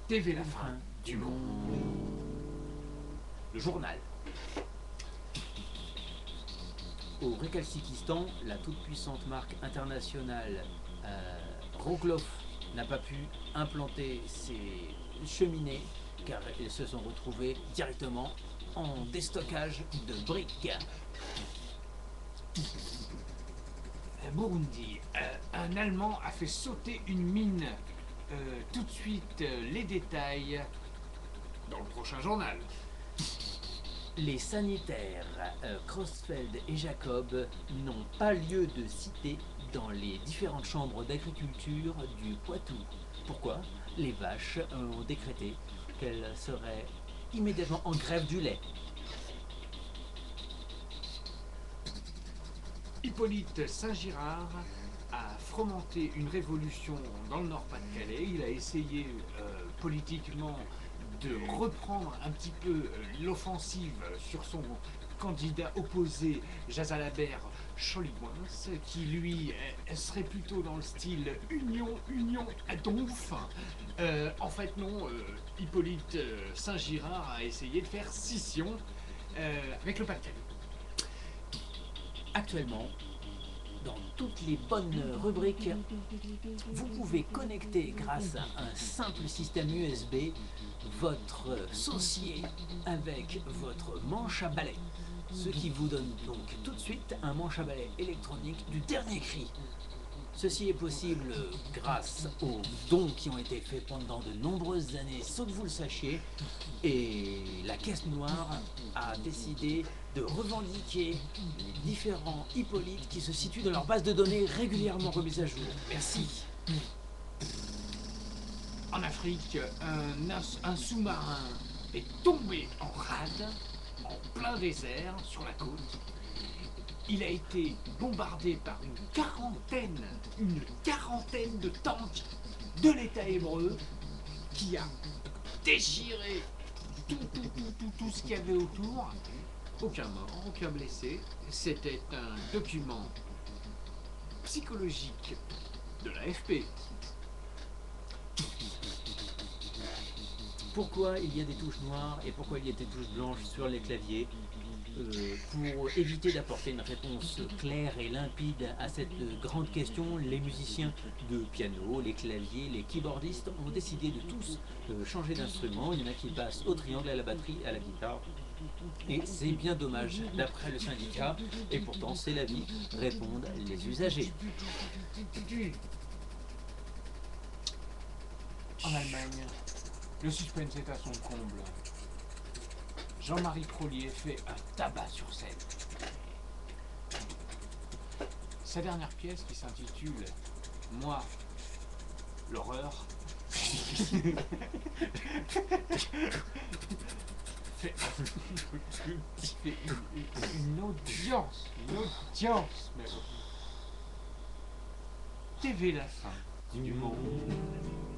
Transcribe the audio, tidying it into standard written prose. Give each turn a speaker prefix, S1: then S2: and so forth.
S1: TV la fin du monde. Le journal.
S2: Au Récalciquistan, la toute-puissante marque internationale Rockloff n'a pas pu implanter ses cheminées car elles se sont retrouvées directement en déstockage de briques.
S1: Burundi. Un Allemand a fait sauter une mine. Tout de suite, les détails dans le prochain journal.
S2: Les sanitaires Crossfeld et Jacob n'ont pas lieu de citer dans les différentes chambres d'agriculture du Poitou. Pourquoi? Les vaches ont décrété qu'elles seraient immédiatement en grève du lait.
S1: Hippolyte Saint-Girard a fomenté une révolution dans le Nord-Pas-de-Calais. Il a essayé politiquement de reprendre un petit peu l'offensive sur son candidat opposé, Jazalabert Choligouins, qui lui serait plutôt dans le style Union à donf. En fait non, Hippolyte Saint-Girard a essayé de faire scission avec le Pas-de-Calais.
S2: Actuellement, dans toutes les bonnes rubriques, vous pouvez connecter grâce à un simple système USB votre saucier avec votre manche à balai. Ce qui vous donne donc tout de suite un manche à balai électronique du dernier cri. Ceci est possible grâce aux dons qui ont été faits pendant de nombreuses années sans que vous le sachiez. Et la Caisse Noire a décidé de revendiquer les différents Hippolytes qui se situent dans leur base de données régulièrement remise à jour. Merci.
S1: En Afrique, un sous-marin est tombé en rade, en plein désert, sur la côte. Il a été bombardé par une quarantaine de tanks de l'État hébreu qui a déchiré tout ce qu'il y avait autour. Aucun mort, aucun blessé. C'était un document psychologique de l'AFP.
S2: Pourquoi il y a des touches noires et pourquoi il y a des touches blanches sur les claviers? Pour éviter d'apporter une réponse claire et limpide à cette grande question, les musiciens de piano, les claviers, les keyboardistes ont décidé de tous changer d'instrument. Il y en a qui passent au triangle, à la batterie, à la guitare. Et c'est bien dommage, d'après le syndicat, et pourtant c'est la vie, répondent les usagers.
S1: En Allemagne, le suspense est à son comble. Jean-Marie Prolier fait un tabac sur scène. Sa dernière pièce qui s'intitule Moi, l'horreur, fait une audience, mais TV la fin du monde.